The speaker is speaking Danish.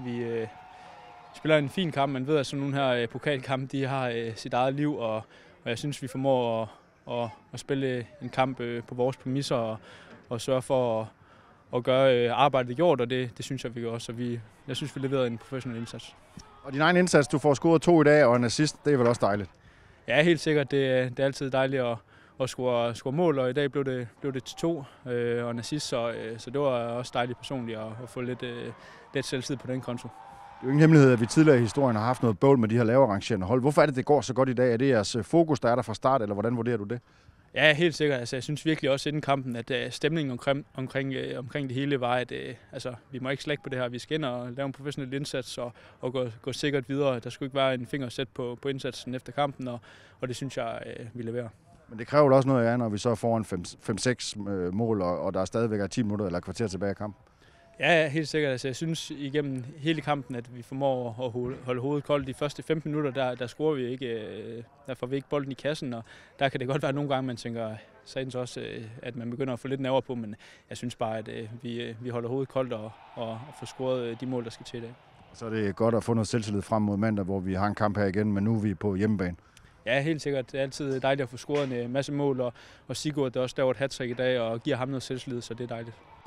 vi spiller en fin kamp. Man ved, at sådan nogle her pokalkampe, de har sit eget liv, og jeg synes, vi formår at spille en kamp på vores præmisser og sørge for at gøre arbejdet gjort, og det synes jeg, vi gør også. Så jeg synes, vi leverede en professionel indsats. Og din egen indsats, du får scoret 2 i dag og en assist, det er vel også dejligt? Ja, helt sikkert. Det er altid dejligt at score mål, og i dag blev det til 2 og en assist, så det var også dejligt personligt at få lidt selvtid på den konto. Det er jo ingen hemmelighed, at vi tidligere i historien har haft noget bøvl med de her lavere rangerende hold. Hvorfor er det går så godt i dag? Er det jeres fokus, der er der fra start, eller hvordan vurderer du det? Ja, helt sikkert. Altså, jeg synes virkelig også inden kampen, at stemningen omkring det hele var, at vi må ikke slække på det her. Vi skal ind og lave en professionel indsats og gå sikkert videre. Der skulle ikke være en finger sæt på indsatsen efter kampen, og det synes jeg, vi leverer. Men det kræver også noget af jer, når vi så får en 5-6 mål, og der er stadigvæk 10 minutter eller kvarter tilbage i kampen. Ja, helt sikkert. Altså, jeg synes igennem hele kampen, at vi formår at holde hovedet koldt. De første 15 minutter, der scorer vi ikke. Der får vi ikke bolden i kassen, og der kan det godt være nogle gange, man tænker, sagtens også, at man begynder at få lidt nerver på, men jeg synes bare, at vi holder hovedet koldt og får scoret de mål, der skal til i dag. Så er det godt at få noget selvtillid frem mod mandag, hvor vi har en kamp her igen, men nu er vi på hjemmebane. Ja, helt sikkert. Det er altid dejligt at få scoret en masse mål, og Sigurd der også laver et hattrick i dag og giver ham noget selvtillid, så det er dejligt.